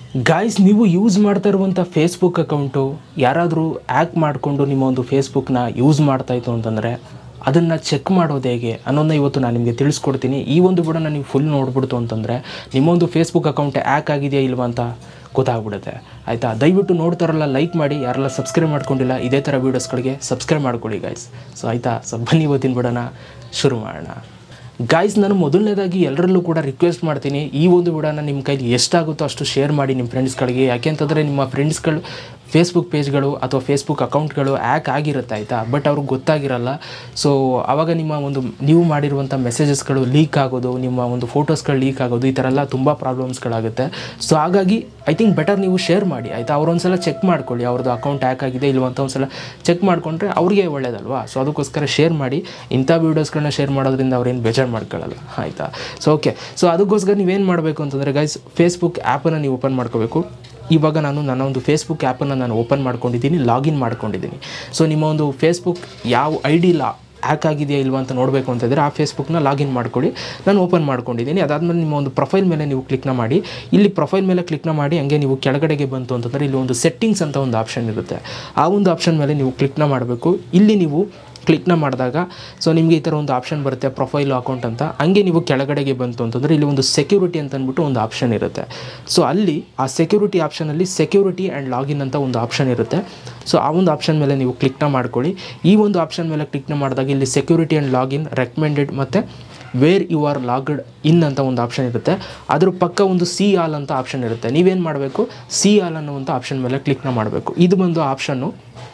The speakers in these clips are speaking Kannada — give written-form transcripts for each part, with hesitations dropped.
ಗಾಯ್ಸ್, ನೀವು ಯೂಸ್ ಮಾಡ್ತಾ ಇರುವಂಥ ಫೇಸ್ಬುಕ್ ಅಕೌಂಟು ಯಾರಾದರೂ ಹ್ಯಾಕ್ ಮಾಡಿಕೊಂಡು ನಿಮ್ಮ ಒಂದು ಫೇಸ್ಬುಕ್ನ ಯೂಸ್ ಮಾಡ್ತಾಯಿತ್ತು ಅಂತಂದರೆ ಅದನ್ನು ಚೆಕ್ ಮಾಡೋದು ಹೇಗೆ ಅನ್ನೋದನ್ನ ಇವತ್ತು ನಾನು ನಿಮಗೆ ತಿಳಿಸ್ಕೊಡ್ತೀನಿ. ಈ ಒಂದು ವಿಡಿಯೋನ ನೀವು ಫುಲ್ ನೋಡ್ಬಿಡ್ತು ಅಂತಂದರೆ ನಿಮ್ಮೊಂದು ಫೇಸ್ಬುಕ್ ಅಕೌಂಟ್ ಹ್ಯಾಕ್ ಆಗಿದೆಯಾ ಇಲ್ವಾ ಅಂತ ಗೊತ್ತಾಗ್ಬಿಡುತ್ತೆ. ಆಯಿತಾ? ದಯವಿಟ್ಟು ನೋಡ್ತಾರಲ್ಲ ಲೈಕ್ ಮಾಡಿ, ಯಾರೆಲ್ಲ ಸಬ್ಸ್ಕ್ರೈಬ್ ಮಾಡ್ಕೊಂಡಿಲ್ಲ ಇದೇ ಥರ ವೀಡಿಯೋಸ್ಗಳಿಗೆ ಸಬ್ಸ್ಕ್ರೈಬ್ ಮಾಡ್ಕೊಳ್ಳಿ ಗಾಯ್ಸ್. ಸೊ ಆಯಿತಾ, ಬನ್ನಿ ಇವತ್ತಿನ ವಿಡಿಯೋನ ಶುರು ಮಾಡೋಣ. ಗಾಯ್ಸ್, ನಾನು ಮೊದಲನೇದಾಗಿ ಎಲ್ಲರಲ್ಲೂ ಕೂಡ ರಿಕ್ವೆಸ್ಟ್ ಮಾಡ್ತೀನಿ, ಈ ಒಂದು ವಿಡಿಯೋನ ನಿಮ್ಮ ಕೈಲಿ ಎಷ್ಟಾಗುತ್ತೋ ಅಷ್ಟು ಶೇರ್ ಮಾಡಿ ನಿಮ್ಮ ಫ್ರೆಂಡ್ಸ್ಗಳಿಗೆ. ಯಾಕೆಂತಂದರೆ ನಿಮ್ಮ ಫ್ರೆಂಡ್ಸ್ಗಳು ಫೇಸ್ಬುಕ್ ಪೇಜ್ಗಳು ಅಥವಾ ಫೇಸ್ಬುಕ್ ಅಕೌಂಟ್ಗಳು ಹ್ಯಾಕ್ ಆಗಿರುತ್ತೆ, ಆಯಿತಾ, ಬಟ್ ಅವ್ರಿಗೆ ಗೊತ್ತಾಗಿರಲ್ಲ. ಸೊ ಆವಾಗ ನಿಮ್ಮ ಒಂದು ನೀವು ಮಾಡಿರುವಂಥ ಮೆಸೇಜಸ್ಗಳು ಲೀಕ್ ಆಗೋದು, ನಿಮ್ಮ ಒಂದು ಫೋಟೋಸ್ಗಳು ಲೀಕ್ ಆಗೋದು, ಈ ಥರ ಎಲ್ಲ ತುಂಬ ಪ್ರಾಬ್ಲಮ್ಸ್ಗಳಾಗುತ್ತೆ. ಸೊ ಹಾಗಾಗಿ ಐ ಥಿಂಕ್ ಬೆಟರ್ ನೀವು ಶೇರ್ ಮಾಡಿ, ಆಯಿತಾ. ಅವ್ರೊಂದ್ಸಲ ಚೆಕ್ ಮಾಡ್ಕೊಳ್ಳಿ ಅವ್ರದ್ದು ಅಕೌಂಟ್ ಹ್ಯಾಕ್ ಆಗಿದೆ ಇಲ್ವ ಅಂತ ಒಂದ್ಸಲ ಚೆಕ್ ಮಾಡಿಕೊಂಡ್ರೆ ಅವ್ರಿಗೆ ಒಳ್ಳೇದಲ್ವಾ. ಸೊ ಅದಕ್ಕೋಸ್ಕರ ಶೇರ್ ಮಾಡಿ. ಇಂಥ ವೀಡಿಯೋಸ್ಗಳನ್ನ ಶೇರ್ ಮಾಡೋದ್ರಿಂದ ಅವ್ರೇನು ಬೇಜಾರು ಮಾಡ್ಕೊಳ್ಳಲ್ಲ, ಆಯಿತಾ. ಸೊ ಓಕೆ, ಸೊ ಅದಕ್ಕೋಸ್ಕರ ನೀವೇನು ಮಾಡಬೇಕು ಅಂತಂದರೆ ಗೈಸ್, ಫೇಸ್ಬುಕ್ ಆ್ಯಪನ್ನು ನೀವು ಓಪನ್ ಮಾಡ್ಕೋಬೇಕು. ಇವಾಗ ನಾನು ನನ್ನ ಒಂದು ಫೇಸ್ಬುಕ್ ಆ್ಯಪನ್ನು ನಾನು ಓಪನ್ ಮಾಡ್ಕೊಂಡಿದ್ದೀನಿ, ಲಾಗಿನ್ ಮಾಡ್ಕೊಂಡಿದ್ದೀನಿ. ಸೊ ನಿಮ್ಮ ಒಂದು ಫೇಸ್ಬುಕ್ ಯಾವ ID ಹ್ಯಾಕ್ ಆಗಿದೆಯಾ ಇಲ್ವಾ ಅಂತ ನೋಡಬೇಕು ಅಂತಂದರೆ ಆ ಫೇಸ್ಬುಕ್ನ ಲಾಗಿನ್ ಮಾಡ್ಕೊಳ್ಳಿ. ನಾನು ಓಪನ್ ಮಾಡ್ಕೊಂಡಿದ್ದೀನಿ. ಅದಾದಮೇಲೆ ನಿಮ್ಮ ಒಂದು ಪ್ರೊಫೈಲ್ ಮೇಲೆ ನೀವು ಕ್ಲಿಕ್ನ ಮಾಡಿ. ಇಲ್ಲಿ ಪ್ರೊಫೈಲ್ ಮೇಲೆ ಕ್ಲಿಕ್ನ ಮಾಡಿ ಹಂಗೆ ನೀವು ಕೆಳಗಡೆಗೆ ಬಂತು ಅಂತಂದರೆ ಇಲ್ಲಿ ಒಂದು ಸೆಟ್ಟಿಂಗ್ಸ್ ಅಂತ ಒಂದು ಆಪ್ಷನ್ ಇರುತ್ತೆ. ಆ ಒಂದು ಆಪ್ಷನ್ ಮೇಲೆ ನೀವು ಕ್ಲಿಕ್ನ ಮಾಡಬೇಕು. ಇಲ್ಲಿ ನೀವು ಕ್ಲಿಕ್ನ ಮಾಡಿದಾಗ ಸೊ ನಿಮಗೆ ಈ ಥರ ಒಂದು ಆಪ್ಷನ್ ಬರುತ್ತೆ, ಪ್ರೊಫೈಲ್ ಅಕೌಂಟ್ ಅಂತ. ಹಂಗೆ ನೀವು ಕೆಳಗಡೆಗೆ ಬಂತು ಅಂತಂದರೆ ಇಲ್ಲಿ ಒಂದು ಸೆಕ್ಯೂರಿಟಿ ಅಂತ ಅಂದ್ಬಿಟ್ಟು ಒಂದು ಆಪ್ಷನ್ ಇರುತ್ತೆ. ಸೊ ಅಲ್ಲಿ ಆ ಸೆಕ್ಯೂರಿಟಿ ಆಪ್ಷನಲ್ಲಿ ಸೆಕ್ಯೂರಿಟಿ ಆ್ಯಂಡ್ ಲಾಗಿನ್ ಅಂತ ಒಂದು ಆಪ್ಷನ್ ಇರುತ್ತೆ. ಸೊ ಆ ಒಂದು ಆಪ್ಷನ್ ಮೇಲೆ ನೀವು ಕ್ಲಿಕ್ನ ಮಾಡ್ಕೊಳ್ಳಿ. ಈ ಒಂದು ಆಪ್ಷನ್ ಮೇಲೆ ಕ್ಲಿಕ್ನ ಮಾಡಿದಾಗ ಇಲ್ಲಿ ಸೆಕ್ಯೂರಿಟಿ ಆ್ಯಂಡ್ ಲಾಗಿನ್ ರೆಕಮೆಂಡೆಡ್ ಮತ್ತು where you are logged in ಅಂತ ಒಂದು ಆಪ್ಷನ್ ಇರುತ್ತೆ. ಅದ್ರ ಪಕ್ಕ ಒಂದು ಸಿ ಆಲ್ ಅಂತ ಆಪ್ಷನ್ ಇರುತ್ತೆ. ನೀವೇನು ಮಾಡಬೇಕು, ಸಿ ಆಲ್ ಅನ್ನುವಂಥ ಆಪ್ಷನ್ ಮೇಲೆ ಕ್ಲಿಕ್ನ ಮಾಡಬೇಕು. ಇದು ಬಂದು ಆಪ್ಷನ್ನು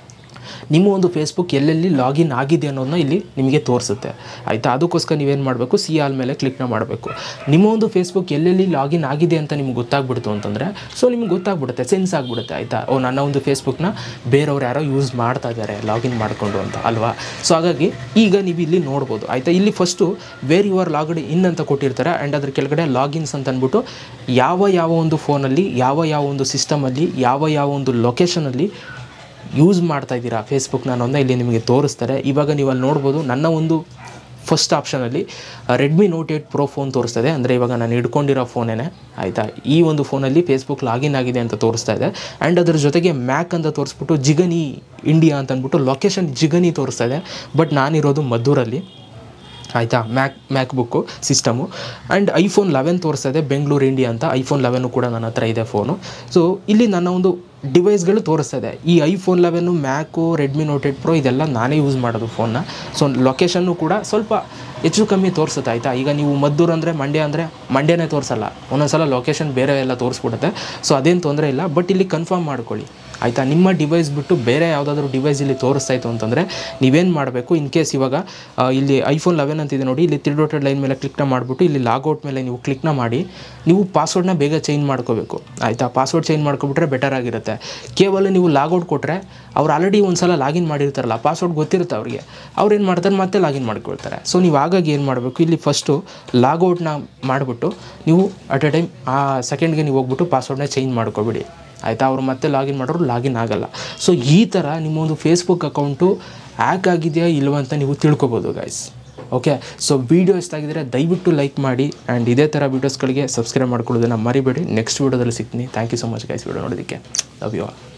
ನಿಮ್ಮ ಒಂದು ಫೇಸ್ಬುಕ್ ಎಲ್ಲೆಲ್ಲಿ ಲಾಗಿನ್ ಆಗಿದೆ ಅನ್ನೋದನ್ನ ಇಲ್ಲಿ ನಿಮಗೆ ತೋರಿಸುತ್ತೆ, ಆಯಿತಾ. ಅದಕ್ಕೋಸ್ಕರ ನೀವೇನು ಮಾಡಬೇಕು, ಸಿ ಆಲ್ ಮೇಲೆ ಕ್ಲಿಕ್ನ ಮಾಡಬೇಕು. ನಿಮ್ಮ ಒಂದು ಫೇಸ್ಬುಕ್ ಎಲ್ಲೆಲ್ಲಿ ಲಾಗಿನ್ ಆಗಿದೆ ಅಂತ ನಿಮ್ಗೆ ಗೊತ್ತಾಗ್ಬಿಡ್ತು ಅಂತಂದರೆ ಸೊ ನಿಮ್ಗೆ ಗೊತ್ತಾಗ್ಬಿಡುತ್ತೆ, ಸೆನ್ಸ್ ಆಗಿಬಿಡುತ್ತೆ, ಆಯಿತಾ. ನನ್ನ ಒಂದು ಫೇಸ್ಬುಕ್ನ ಬೇರೆಯವ್ರು ಯಾರೋ ಯೂಸ್ ಮಾಡ್ತಾ ಇದ್ದಾರೆ ಲಾಗಿನ್ ಮಾಡಿಕೊಂಡು ಅಂತ ಅಲ್ವಾ. ಸೊ ಹಾಗಾಗಿ ಈಗ ನೀವು ಇಲ್ಲಿ ನೋಡ್ಬೋದು, ಆಯಿತಾ. ಇಲ್ಲಿ first where you are logged in ಅಂತ ಕೊಟ್ಟಿರ್ತಾರೆ ಆ್ಯಂಡ್ ಅದ್ರ ಕೆಳಗಡೆ ಲಾಗಿನ್ಸ್ ಅಂತ ಅಂದ್ಬಿಟ್ಟು ಯಾವ ಒಂದು ಫೋನಲ್ಲಿ ಯಾವ ಒಂದು ಸಿಸ್ಟಮಲ್ಲಿ ಯಾವ ಒಂದು ಲೊಕೇಶನಲ್ಲಿ ಯೂಸ್ ಮಾಡ್ತಾ ಇದ್ದೀರಾ ಫೇಸ್ಬುಕ್ನ ಅನ್ನೋದನ್ನ ಇಲ್ಲಿ ನಿಮಗೆ ತೋರಿಸ್ತಾರೆ. ಇವಾಗ ನೀವು ಅಲ್ಲಿ ನೋಡ್ಬೋದು, ನನ್ನ ಒಂದು ಫಸ್ಟ್ ಆಪ್ಷನಲ್ಲಿ ರೆಡ್ಮಿ ನೋಟ್ 8 Pro ಫೋನ್ ತೋರಿಸ್ತದೆ. ಅಂದರೆ ಇವಾಗ ನಾನು ಹಿಡ್ಕೊಂಡಿರೋ ಫೋನೇನೆ, ಆಯಿತಾ. ಈ ಒಂದು ಫೋನಲ್ಲಿ ಫೇಸ್ಬುಕ್ ಲಾಗಿನ್ ಆಗಿದೆ ಅಂತ ತೋರಿಸ್ತಾ ಇದೆ. ಆ್ಯಂಡ್ ಅದ್ರ ಜೊತೆಗೆ ಮ್ಯಾಕ್ ಅಂತ ತೋರಿಸ್ಬಿಟ್ಟು ಜಿಗನಿ ಇಂಡಿಯಾ ಅಂತ ಅಂದ್ಬಿಟ್ಟು ಲೊಕೇಶನ್ ಜಿಗನಿ ತೋರಿಸ್ತಾ ಇದೆ. ಬಟ್ ನಾನಿರೋದು ಮದ್ದೂರಲ್ಲಿ, ಆಯಿತಾ. MacBook system. And iPhone 11 ತೋರಿಸ್ತಾ ಇದೆ, ಬೆಂಗಳೂರು ಇಂಡಿಯಾ ಅಂತ. iPhone 11 ಕೂಡ ನನ್ನ ಹತ್ರ ಇದೆ ಫೋನು. ಸೊ ಇಲ್ಲಿ ನನ್ನ ಒಂದು ಡಿವೈಸ್ಗಳು ತೋರಿಸ್ತಾ ಇದೆ. ಈ iPhone 11, Mac, Redmi Note 8 Pro ಇದೆಲ್ಲ ನಾನೇ ಯೂಸ್ ಮಾಡೋದು ಫೋನ್ನ. ಸೊ ಲೊಕೇಶನ್ನು ಕೂಡ ಸ್ವಲ್ಪ ಹೆಚ್ಚು ಕಮ್ಮಿ ತೋರಿಸುತ್ತೆ, ಆಯಿತಾ. ಈಗ ನೀವು ಮದ್ದೂರು ಅಂದರೆ ಮಂಡ್ಯನೇ ತೋರಿಸಲ್ಲ, ಒಂದೊಂದು ಸಲ ಲೊಕೇಶನ್ ಬೇರೆ ಎಲ್ಲ ತೋರಿಸ್ಬಿಡುತ್ತೆ. ಸೊ ಅದೇನು ತೊಂದರೆ ಇಲ್ಲ. ಬಟ್ ಇಲ್ಲಿ ಕನ್ಫರ್ಮ್ ಮಾಡ್ಕೊಳ್ಳಿ, ಆಯಿತಾ. ನಿಮ್ಮ ಡಿವೈಸ್ ಬಿಟ್ಟು ಬೇರೆ ಯಾವುದಾದ್ರೂ ಡಿವೈಸ್ ಇಲ್ಲಿ ತೋರಿಸ್ತಾಯಿತ್ತು ಅಂತಂದರೆ ನೀವೇನು ಮಾಡಬೇಕು, ಇನ್ ಕೇಸ್ ಇವಾಗ ಇಲ್ಲಿ iPhone 11 ಅಂತಿದೆ ನೋಡಿ, ಇಲ್ಲಿ 3 ಡಾಟೆಡ್ ಲೈನ್ ಮೇಲೆ ಕ್ಲಿಕ್ನ ಮಾಡಿಬಿಟ್ಟು ಇಲ್ಲಿ ಲಾಗೌಟ್ ಮೇಲೆ ನೀವು ಕ್ಲಿಕ್ನ ಮಾಡಿ ನೀವು ಪಾಸ್ವರ್ಡ್ನ ಬೇಗ ಚೇಂಜ್ ಮಾಡ್ಕೋಬೇಕು, ಆಯಿತಾ. ಪಾಸ್ವರ್ಡ್ ಚೇಂಜ್ ಮಾಡ್ಕೊಬಿಟ್ರೆ ಬೆಟರ್ ಆಗಿರುತ್ತೆ. ಕೇವಲ ನೀವು ಲಾಗೌಟ್ ಕೊಟ್ಟರೆ ಅವ್ರು ಆಲ್ರೆಡಿ ಒಂದು ಸಲ ಲಾಗಿನ್ ಮಾಡಿರ್ತಾರಲ್ಲ, ಪಾಸ್ವರ್ಡ್ ಗೊತ್ತಿರುತ್ತೆ ಅವ್ರಿಗೆ, ಅವ್ರು ಏನು ಮಾಡ್ತಾರೆ ಮತ್ತೆ ಲಾಗಿನ್ ಮಾಡ್ಕೊಳ್ತಾರೆ. ಸೊ ನೀವು ಹಾಗಾಗಿ ಏನು ಮಾಡಬೇಕು, ಇಲ್ಲಿ ಫಸ್ಟು ಲಾಗೌಟ್ನ ಮಾಡಿಬಿಟ್ಟು ನೀವು ಅಟ್ ಎ ಟೈಮ್ ಆ ಸೆಕೆಂಡ್ಗೆ ನೀವು ಹೋಗ್ಬಿಟ್ಟು ಪಾಸ್ವರ್ಡ್ನ ಚೇಂಜ್ ಮಾಡ್ಕೊಬಿಡಿ, ಆಯಿತಾ. ಅವರು ಮತ್ತೆ ಲಾಗಿನ್ ಮಾಡೋರು ಲಾಗಿನ್ ಆಗೋಲ್ಲ. ಸೊ ಈ ಥರ ನಿಮ್ಮೊಂದು ಫೇಸ್ಬುಕ್ ಅಕೌಂಟು ಹ್ಯಾಕ್ ಆಗಿದೆಯಾ ಇಲ್ವ ಅಂತ ನೀವು ತಿಳ್ಕೊಬೋದು ಗಾಯ್ಸ್. ಓಕೆ, ಸೊ ವೀಡಿಯೋ ಇಷ್ಟ ಆಗಿದ್ದರೆ ದಯವಿಟ್ಟು ಲೈಕ್ ಮಾಡಿ ಆ್ಯಂಡ್ ಇದೇ ಥರ ವೀಡಿಯೋಸ್ಗಳಿಗೆ ಸಬ್ಸ್ಕ್ರೈಬ್ ಮಾಡ್ಕೊಳ್ಳೋದನ್ನು ಮರಿಬೇಡಿ. ನೆಕ್ಸ್ಟ್ ವೀಡಿಯೋದಲ್ಲಿ ಸಿಗ್ತೀನಿ. Thank you so much guys, video ನೋಡೋದಕ್ಕೆ. Love you all.